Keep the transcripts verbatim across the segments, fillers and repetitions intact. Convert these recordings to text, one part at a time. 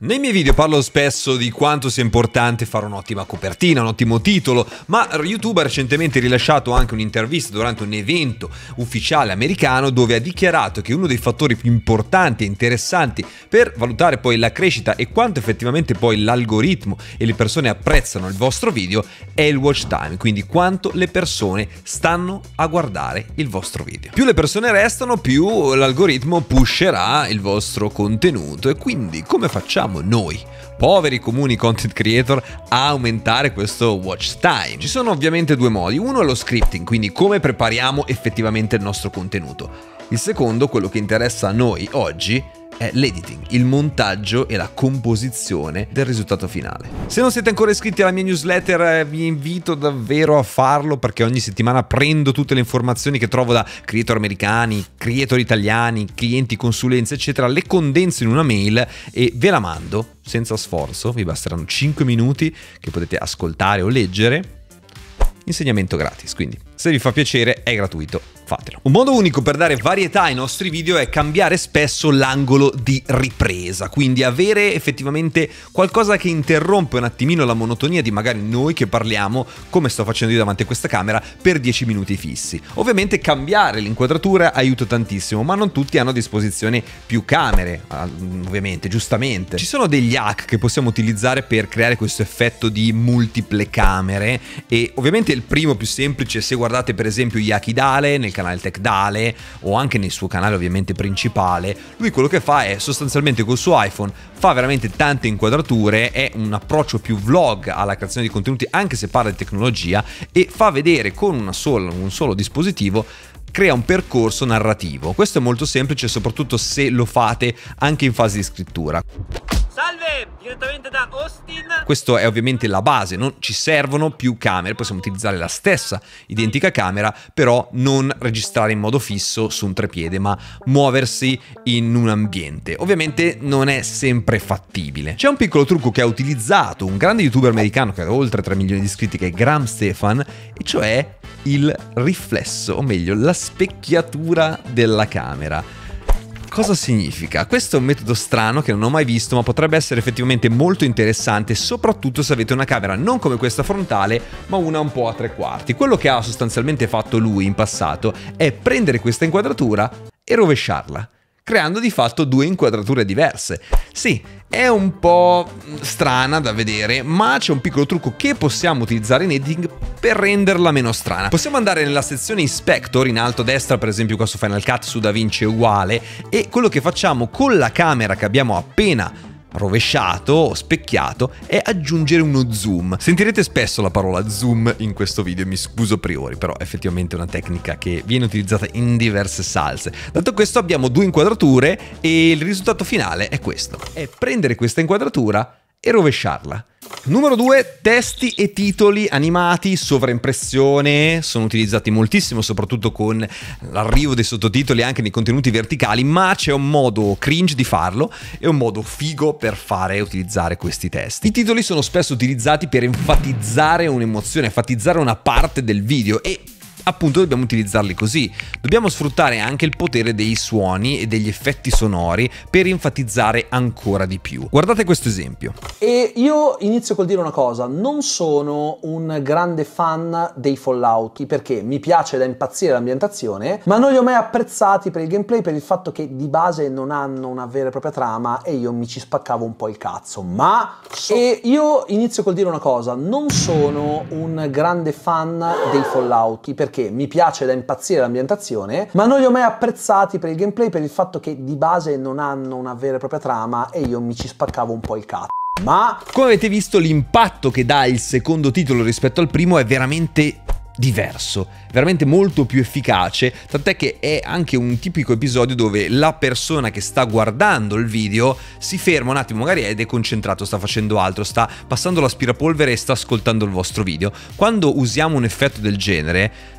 Nei miei video parlo spesso di quanto sia importante fare un'ottima copertina, un ottimo titolo, ma YouTube ha recentemente rilasciato anche un'intervista durante un evento ufficiale americano dove ha dichiarato che uno dei fattori più importanti e interessanti per valutare poi la crescita e quanto effettivamente poi l'algoritmo e le persone apprezzano il vostro video è il watch time, quindi quanto le persone stanno a guardare il vostro video. Più le persone restano, più l'algoritmo pusherà il vostro contenuto e quindi come facciamo noi, poveri comuni content creator, a aumentare questo watch time? Ci sono ovviamente due modi. Uno è lo scripting, quindi come prepariamo effettivamente il nostro contenuto. Il secondo, quello che interessa a noi oggi, è l'editing, il montaggio e la composizione del risultato finale. Se non siete ancora iscritti alla mia newsletter, vi invito davvero a farlo perché ogni settimana prendo tutte le informazioni che trovo da creator americani, creator italiani, clienti, consulenze, eccetera, le condenso in una mail e ve la mando senza sforzo. Vi basteranno cinque minuti che potete ascoltare o leggere. Insegnamento gratis, quindi se vi fa piacere è gratuito, fatelo. Un modo unico per dare varietà ai nostri video è cambiare spesso l'angolo di ripresa, quindi avere effettivamente qualcosa che interrompe un attimino la monotonia di magari noi che parliamo, come sto facendo io davanti a questa camera, per dieci minuti fissi. Ovviamente cambiare l'inquadratura aiuta tantissimo, ma non tutti hanno a disposizione più camere, ovviamente, giustamente. Ci sono degli hack che possiamo utilizzare per creare questo effetto di multiple camere e ovviamente il primo più semplice, se guardate per esempio Yaki Dale nel canale Tech Dale o anche nel suo canale ovviamente principale, lui quello che fa è sostanzialmente col suo iPhone fa veramente tante inquadrature, è un approccio più vlog alla creazione di contenuti anche se parla di tecnologia e fa vedere con una sola, un solo dispositivo, crea un percorso narrativo. Questo è molto semplice soprattutto se lo fate anche in fase di scrittura. Salve, direttamente da Austin. Questo è ovviamente la base, non ci servono più camere, possiamo utilizzare la stessa identica camera, però non registrare in modo fisso su un trepiede, ma muoversi in un ambiente. Ovviamente non è sempre fattibile. C'è un piccolo trucco che ha utilizzato un grande youtuber americano che ha oltre tre milioni di iscritti, che è Graham Stephan, e cioè il riflesso, o meglio, la specchiatura della camera. Cosa significa? Questo è un metodo strano che non ho mai visto, ma potrebbe essere effettivamente molto interessante, soprattutto se avete una camera non come questa frontale, ma una un po' a tre quarti. Quello che ha sostanzialmente fatto lui in passato è prendere questa inquadratura e rovesciarla, creando di fatto due inquadrature diverse. Sì, è un po' strana da vedere, ma c'è un piccolo trucco che possiamo utilizzare in editing per renderla meno strana. Possiamo andare nella sezione Inspector in alto a destra, per esempio qua su Final Cut, su DaVinci è uguale, e quello che facciamo con la camera che abbiamo appena rovesciato o specchiato è aggiungere uno zoom. Sentirete spesso la parola zoom in questo video, mi scuso a priori, però è effettivamente una tecnica che viene utilizzata in diverse salse. Dato questo abbiamo due inquadrature e il risultato finale è questo, è prendere questa inquadratura e rovesciarla. Numero due, testi e titoli animati, sovraimpressione, sono utilizzati moltissimo soprattutto con l'arrivo dei sottotitoli anche nei contenuti verticali, ma c'è un modo cringe di farlo e un modo figo per fare e utilizzare questi testi. I titoli sono spesso utilizzati per enfatizzare un'emozione, enfatizzare una parte del video e appunto dobbiamo utilizzarli così. Dobbiamo sfruttare anche il potere dei suoni e degli effetti sonori per enfatizzare ancora di più. Guardate questo esempio. E io inizio col dire una cosa, non sono un grande fan dei Fallout perché mi piace da impazzire l'ambientazione, ma non li ho mai apprezzati per il gameplay, per il fatto che di base non hanno una vera e propria trama e io mi ci spaccavo un po' il cazzo. Ma so... e io inizio col dire una cosa, non sono un grande fan dei Fallout perché perché mi piace da impazzire l'ambientazione, ma non li ho mai apprezzati per il gameplay, per il fatto che di base non hanno una vera e propria trama e io mi ci spaccavo un po' il cazzo. Ma come avete visto, l'impatto che dà il secondo titolo rispetto al primo è veramente diverso, veramente molto più efficace, tant'è che è anche un tipico episodio dove la persona che sta guardando il video si ferma un attimo, magari è deconcentrato, sta facendo altro, sta passando l'aspirapolvere e sta ascoltando il vostro video. Quando usiamo un effetto del genere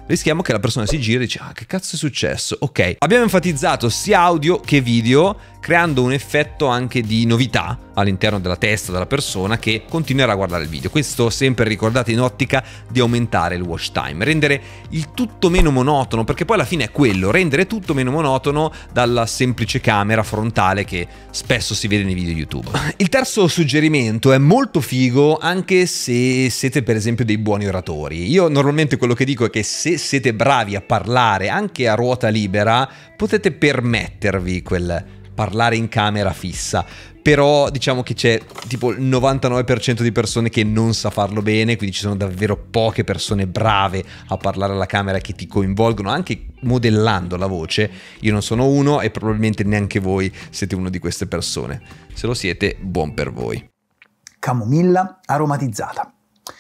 rischiamo che la persona si gira e dice: ah, che cazzo è successo? Ok, abbiamo enfatizzato sia audio che video, creando un effetto anche di novità all'interno della testa della persona che continuerà a guardare il video. Questo sempre ricordate in ottica di aumentare il watch time, rendere il tutto meno monotono, perché poi alla fine è quello, rendere tutto meno monotono dalla semplice camera frontale che spesso si vede nei video YouTube. Il terzo suggerimento è molto figo anche se siete per esempio dei buoni oratori. Io normalmente quello che dico è che se siete bravi a parlare anche a ruota libera potete permettervi quel parlare in camera fissa, però diciamo che c'è tipo il novantanove per cento di persone che non sa farlo bene, quindi ci sono davvero poche persone brave a parlare alla camera che ti coinvolgono anche modellando la voce. Io non sono uno e probabilmente neanche voi siete una di queste persone. Se lo siete, buon per voi. Camomilla aromatizzata,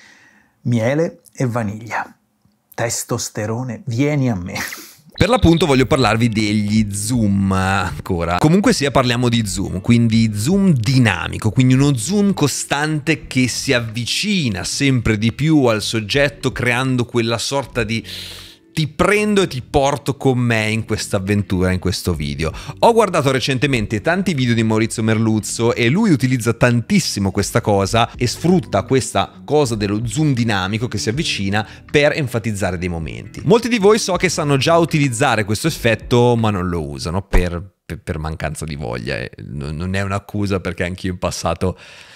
miele e vaniglia. Testosterone, vieni a me. Per l'appunto voglio parlarvi degli zoom ancora. Comunque sia, parliamo di zoom, quindi zoom dinamico, quindi uno zoom costante che si avvicina sempre di più al soggetto, creando quella sorta di ti prendo e ti porto con me in questa avventura, in questo video. Ho guardato recentemente tanti video di Maurizio Merluzzo e lui utilizza tantissimo questa cosa e sfrutta questa cosa dello zoom dinamico che si avvicina per enfatizzare dei momenti. Molti di voi so che sanno già utilizzare questo effetto ma non lo usano per, per, per mancanza di voglia, e non è un'accusa perché anch'io in passato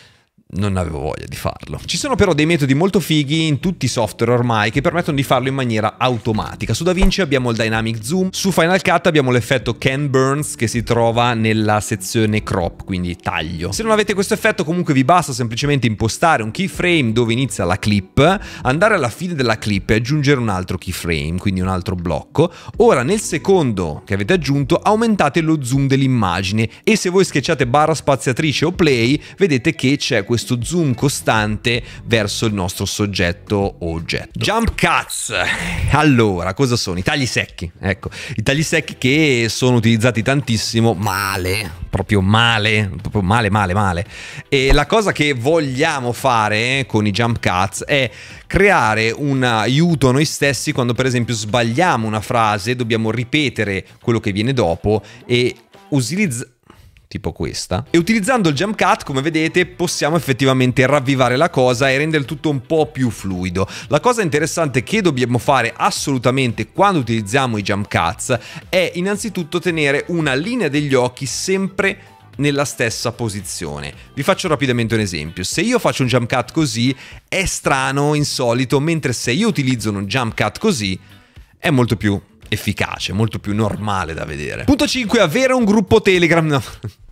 non avevo voglia di farlo. Ci sono però dei metodi molto fighi in tutti i software ormai che permettono di farlo in maniera automatica. Su DaVinci abbiamo il Dynamic Zoom, su Final Cut abbiamo l'effetto Ken Burns che si trova nella sezione crop, quindi taglio. Se non avete questo effetto comunque vi basta semplicemente impostare un keyframe dove inizia la clip, andare alla fine della clip e aggiungere un altro keyframe, quindi un altro blocco. Ora nel secondo che avete aggiunto aumentate lo zoom dell'immagine e se voi schiacciate barra spaziatrice o play vedete che c'è questo questo zoom costante verso il nostro soggetto o oggetto. Jump cuts. Allora, cosa sono? I tagli secchi. Ecco, i tagli secchi che sono utilizzati tantissimo, male, proprio male, proprio male, male, male. E la cosa che vogliamo fare con i jump cuts è creare un aiuto a noi stessi quando per esempio sbagliamo una frase, dobbiamo ripetere quello che viene dopo e utilizzare tipo questa, e utilizzando il jump cut come vedete possiamo effettivamente ravvivare la cosa e rendere il tutto un po' più fluido. La cosa interessante che dobbiamo fare assolutamente quando utilizziamo i jump cuts è innanzitutto tenere una linea degli occhi sempre nella stessa posizione. Vi faccio rapidamente un esempio. Se io faccio un jump cut così è strano, insolito, mentre se io utilizzo un jump cut così è molto più efficace, molto più normale da vedere. Punto cinque. Avere un gruppo Telegram. No.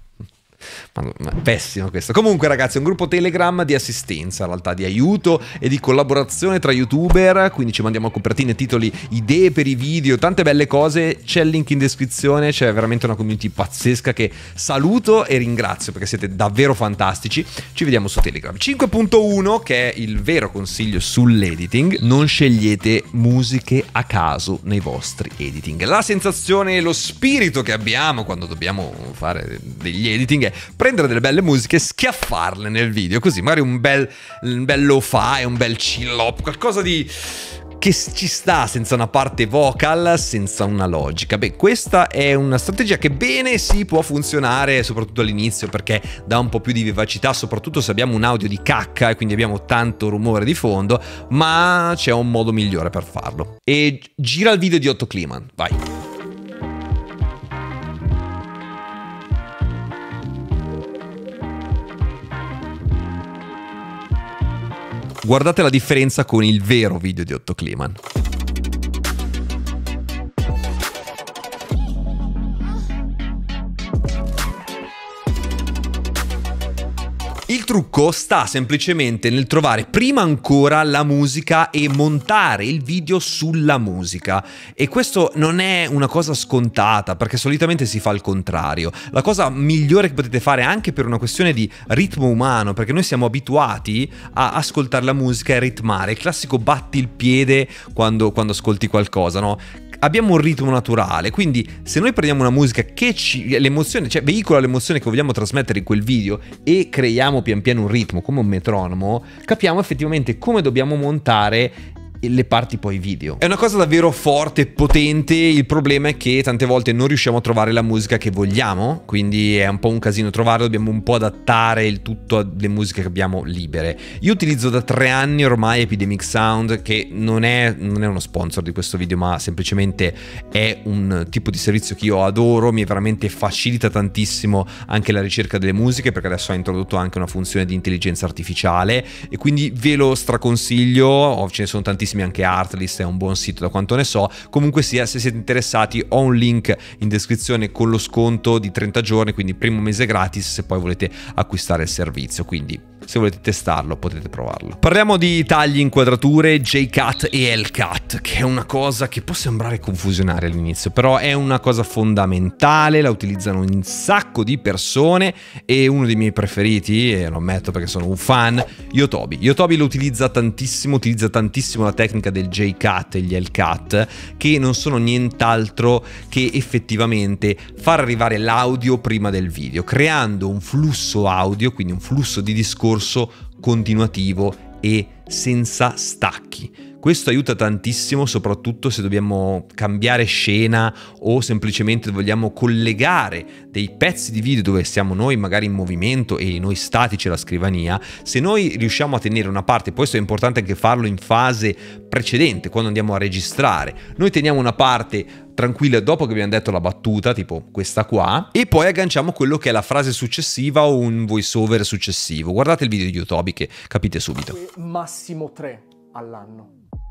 Ma, ma pessimo questo. Comunque ragazzi, è un gruppo Telegram di assistenza, in realtà di aiuto e di collaborazione tra youtuber, quindi ci mandiamo copertine, titoli, idee per i video, tante belle cose. C'è il link in descrizione, c'è veramente una community pazzesca che saluto e ringrazio perché siete davvero fantastici. Ci vediamo su Telegram. cinque punto uno, che è il vero consiglio sull'editing: non scegliete musiche a caso nei vostri editing. La sensazione e lo spirito che abbiamo quando dobbiamo fare degli editing è prendere delle belle musiche e schiaffarle nel video, così magari un bel, un bel lo-fi, un bel chill-up, qualcosa di che ci sta senza una parte vocal, senza una logica. Beh, questa è una strategia che bene si può funzionare soprattutto all'inizio perché dà un po' più di vivacità, soprattutto se abbiamo un audio di cacca e quindi abbiamo tanto rumore di fondo, ma c'è un modo migliore per farlo. E gira il video di Otto Kliman, vai. Guardate la differenza con il vero video di Otto Kliman. Il trucco sta semplicemente nel trovare prima ancora la musica e montare il video sulla musica, e questo non è una cosa scontata perché solitamente si fa il contrario. La cosa migliore che potete fare anche per una questione di ritmo umano, perché noi siamo abituati a ascoltare la musica e ritmare, il classico batti il piede quando, quando ascolti qualcosa, no? Abbiamo un ritmo naturale, quindi se noi prendiamo una musica che ci l'emozione, cioè veicola l'emozione che vogliamo trasmettere in quel video e creiamo pian piano un ritmo come un metronomo, capiamo effettivamente come dobbiamo montare le parti poi video. È una cosa davvero forte e potente. Il problema è che tante volte non riusciamo a trovare la musica che vogliamo, quindi è un po' un casino trovarla, dobbiamo un po' adattare il tutto alle musiche che abbiamo libere. Io utilizzo da tre anni ormai Epidemic Sound, che non è, non è uno sponsor di questo video, ma semplicemente è un tipo di servizio che io adoro, mi veramente facilita tantissimo anche la ricerca delle musiche, perché adesso ha introdotto anche una funzione di intelligenza artificiale e quindi ve lo straconsiglio. Oh, ce ne sono tantissimi, anche Artlist è un buon sito da quanto ne so. Comunque sia, se siete interessati ho un link in descrizione con lo sconto di trenta giorni, quindi primo mese gratis se poi volete acquistare il servizio, quindi se volete testarlo potete provarlo. Parliamo di tagli, inquadrature, J-Cut e L-Cut, che è una cosa che può sembrare confusionaria all'inizio, però è una cosa fondamentale, la utilizzano un sacco di persone e uno dei miei preferiti, e lo ammetto perché sono un fan, Yotobi. Yotobi lo utilizza tantissimo, utilizza tantissimo la tecnica del J-Cut e gli L-Cut, che non sono nient'altro che effettivamente far arrivare l'audio prima del video, creando un flusso audio, quindi un flusso di discorso continuativo e senza stacchi. Questo aiuta tantissimo, soprattutto se dobbiamo cambiare scena o semplicemente vogliamo collegare dei pezzi di video dove siamo noi magari in movimento e noi statici alla scrivania. Se noi riusciamo a tenere una parte, questo è importante anche farlo in fase precedente, quando andiamo a registrare, noi teniamo una parte tranquilla dopo che abbiamo detto la battuta, tipo questa qua, e poi agganciamo quello che è la frase successiva o un voice over successivo. Guardate il video di Yotobi che capite subito. Massimo tre all'anno.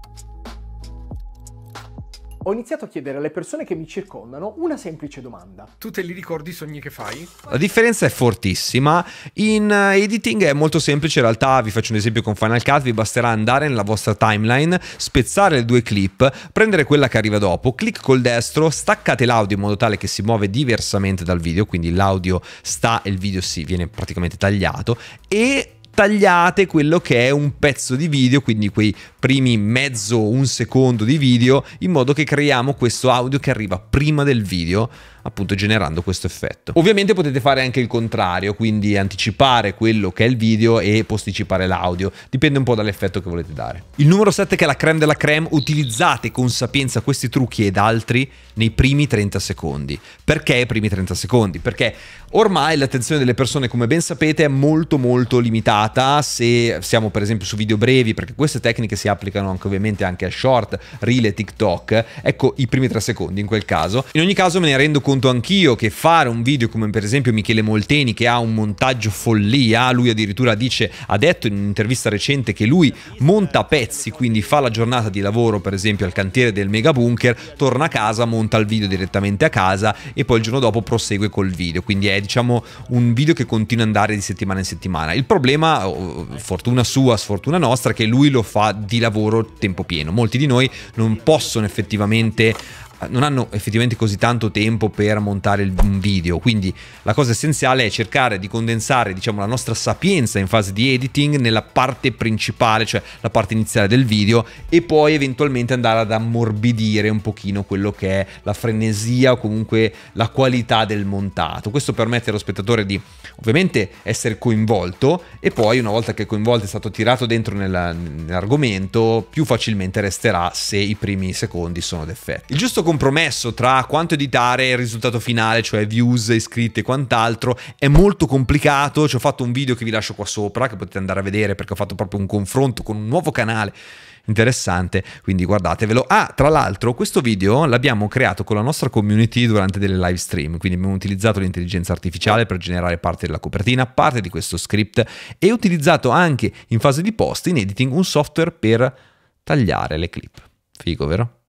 Ho iniziato a chiedere alle persone che mi circondano una semplice domanda. Tu te li ricordi i sogni che fai? La differenza è fortissima. In editing è molto semplice, in realtà vi faccio un esempio con Final Cut, vi basterà andare nella vostra timeline, spezzare le due clip, prendere quella che arriva dopo, clic col destro, staccate l'audio in modo tale che si muove diversamente dal video, quindi l'audio sta e il video si viene praticamente tagliato, e tagliate quello che è un pezzo di video, quindi quei primi mezzo un secondo di video, in modo che creiamo questo audio che arriva prima del video, appunto generando questo effetto. Ovviamente potete fare anche il contrario, quindi anticipare quello che è il video e posticipare l'audio, dipende un po' dall'effetto che volete dare. Il numero sette, che è la creme della creme, utilizzate con sapienza questi trucchi ed altri nei primi trenta secondi. Perché i primi trenta secondi? Perché ormai l'attenzione delle persone, come ben sapete, è molto molto limitata se siamo per esempio su video brevi, perché queste tecniche si applicano anche ovviamente anche a short, reel e TikTok. Ecco, i primi tre secondi in quel caso. In ogni caso me ne rendo conto anch'io che fare un video come per esempio Michele Molteni, che ha un montaggio follia, lui addirittura dice, ha detto in un'intervista recente che lui monta a pezzi, quindi fa la giornata di lavoro per esempio al cantiere del mega bunker, torna a casa, monta il video direttamente a casa e poi il giorno dopo prosegue col video, quindi è diciamo un video che continua ad andare di settimana in settimana. Il problema, fortuna sua, sfortuna nostra, è che lui lo fa di lavoro tempo pieno. Molti di noi non possono effettivamente non hanno effettivamente così tanto tempo per montare un video, quindi la cosa essenziale è cercare di condensare diciamo la nostra sapienza in fase di editing nella parte principale, cioè la parte iniziale del video, e poi eventualmente andare ad ammorbidire un pochino quello che è la frenesia o comunque la qualità del montato. Questo permette allo spettatore di ovviamente essere coinvolto, e poi una volta che è coinvolto, è stato tirato dentro nell'argomento, più facilmente resterà se i primi secondi sono d'effetto. Il giusto compromesso tra quanto editare e il risultato finale, cioè views, iscritti e quant'altro, è molto complicato. Ci ho fatto un video che vi lascio qua sopra, che potete andare a vedere, perché ho fatto proprio un confronto con un nuovo canale interessante, quindi guardatevelo. Ah, tra l'altro questo video l'abbiamo creato con la nostra community durante delle live stream, quindi abbiamo utilizzato l'intelligenza artificiale per generare parte della copertina, parte di questo script, e utilizzato anche in fase di post, in editing, un software per tagliare le clip. Figo, vero?